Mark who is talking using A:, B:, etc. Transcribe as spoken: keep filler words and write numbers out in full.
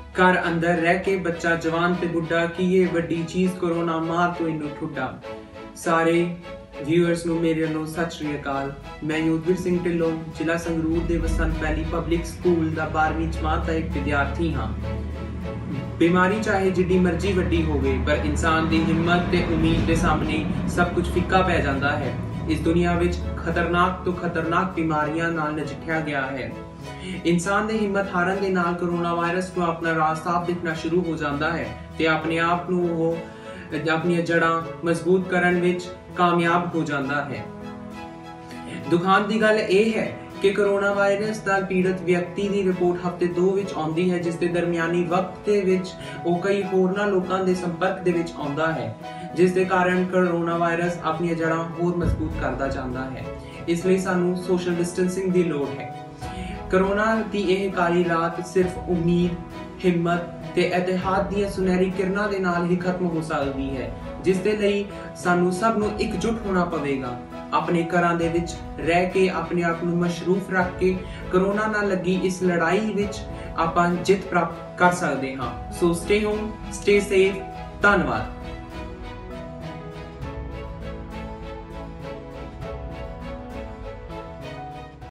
A: घर अंदर रह के बच्चा जवान ते बुढ़ा की ये वड्डी चीज कोरोना मार तो इनू ठुड्डा। सारे व्यूअर्स ਨੂੰ ਮੇਰੇ ਵੱਲੋਂ ਸਤਿ ਸ਼੍ਰੀ ਅਕਾਲ। ਮੈਂ ਯੋਧਵੀਰ ਸਿੰਘ ਢਿੱਲੋਂ ਜ਼ਿਲ੍ਹਾ ਸੰਗਰੂਰ ਦੇ ਬਸੰਤ ਵੈਲੀ ਪਬਲਿਕ ਸਕੂਲ ਦਾ ਬਾਰ੍ਹਵੀਂ ਜਮਾਤ ਦਾ ਇੱਕ ਵਿਦਿਆਰਥੀ ਹਾਂ। बीमारी चाहे जिड्डी मर्जी वड्डी होवे पर इंसान की हिम्मत ते उम्मीद के सामने सब कुछ फिक्का पै जाता है। इस दुनिया विच खतरनाक तो खतरनाक बीमारियां नाल नजिठिया गया है। इंसान की हिम्मत हारन दे नाल कोरोना वायरस को अपना राह साफ दिखना शुरू हो जाता है ते अपने आप नू वो अपनी जड़ां मजबूत करन विच कामयाब हो जाता है। दुखान की गल यह है कि कोरोना वायरस नाल पीड़ित व्यक्ति की रिपोर्ट हफ्ते दो विच आउंदी है, जिस दे दरमियानी वक्त दे विच ओ कई होरना लोकां दे संपर्क दे विच आउंदा है, जिस दे कारण कोरोना वायरस अपनी जड़ां होर मजबूत करदा जांदा है। इसलिए सानू सोशल डिस्टेंसिंग की लोड़ है। कोरोना की यह काली रात सिर्फ उम्मीद, हिम्मत ते एतिहाद दी सुनहरी किरणां दे नाल ही खत्म हो सकती है, जिस दे लई सानू सब नू एकजुट होना पवेगा। अपने घरां दे विच रह के अपने आप नू मशरूफ रख के कोरोना नाल लगी इस लड़ाई विच आपां जित प्राप्त कर सकते हां। So stay home, stay safe. धन्यवाद।